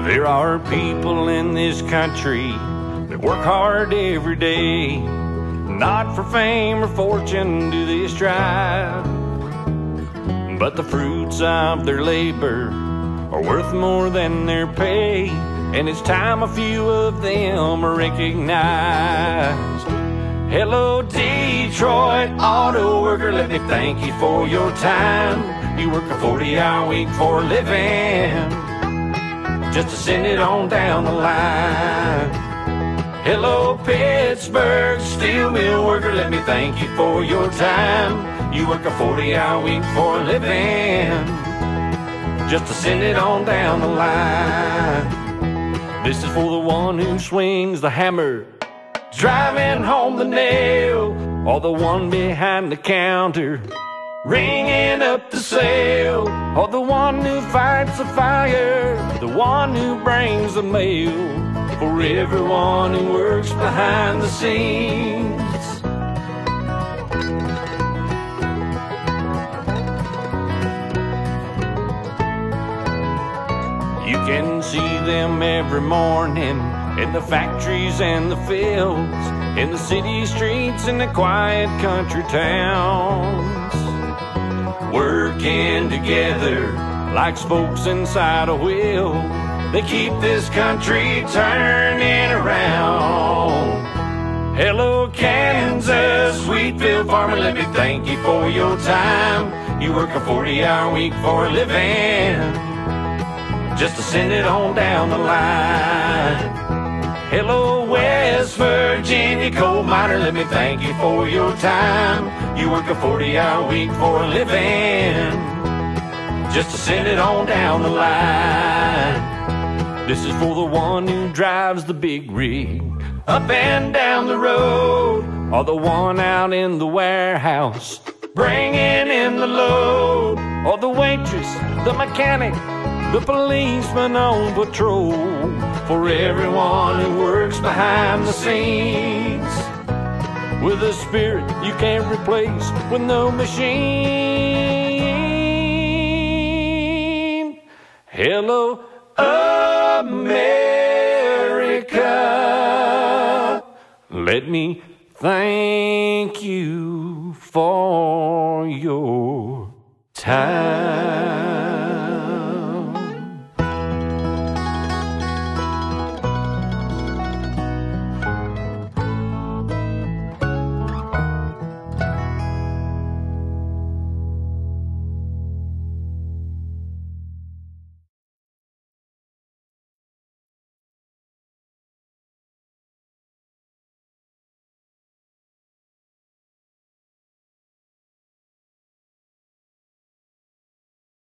There are people in this country that work hard every day. Not for fame or fortune do they strive, but the fruits of their labor are worth more than their pay, and it's time a few of them are recognized. Hello, Detroit auto worker, let me thank you for your time. You work a 40-hour week for a living, just to send it on down the line. Hello, Pittsburgh steel mill worker, let me thank you for your time. You work a 40-hour week for a living, just to send it on down the line. This is for the one who swings the hammer, driving home the nail, or the one behind the counter, ringing up the sale, or the one who fights the fire, the one who brings the mail, for everyone who works behind the scenes. You can see them every morning in the factories and the fields, in the city streets and the quiet country towns, working together like spokes inside a wheel. They keep this country turning around. Hello, Kansas wheatfield farmer, let me thank you for your time. You work a 40-hour week for a living, just to send it on down the line. Hello, West Virginia coal miner, let me thank you for your time. You work a 40-hour week for a living, just to send it on down the line. This is for the one who drives the big rig up and down the road, or the one out in the warehouse bringing in the load, or the waitress, the mechanic, the policeman on patrol, for everyone who works behind the scenes, with a spirit you can't replace with no machine. Hello, America, let me thank you for your time.